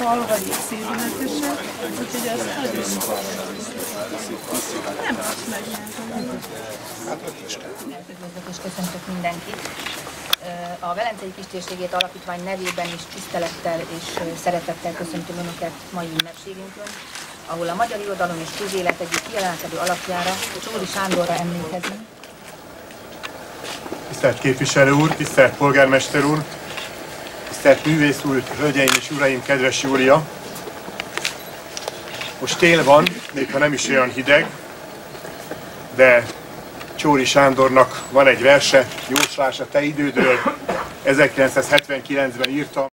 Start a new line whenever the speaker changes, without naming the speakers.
fal, vagy így szívületesen, úgyhogy az nagyon nem azt megnyertem.
És köszöntök mindenkit. A Velencei Kistérségét Alapítvány nevében is tisztelettel és szeretettel köszöntöm Önöket mai ünnepségünkön, ahol a magyar irodalom és közélet egyik kiemelkedő alakjára, Csóri Sándorra emlékezünk.
Tisztelt képviselő úr, tisztelt polgármester úr, tisztelt művész úr, hölgyeim és uraim, kedves Júlia! Most tél van, még ha nem is olyan hideg, de Csóri Sándornak van egy verse, Jóslás a te idődről, 1979-ben írta.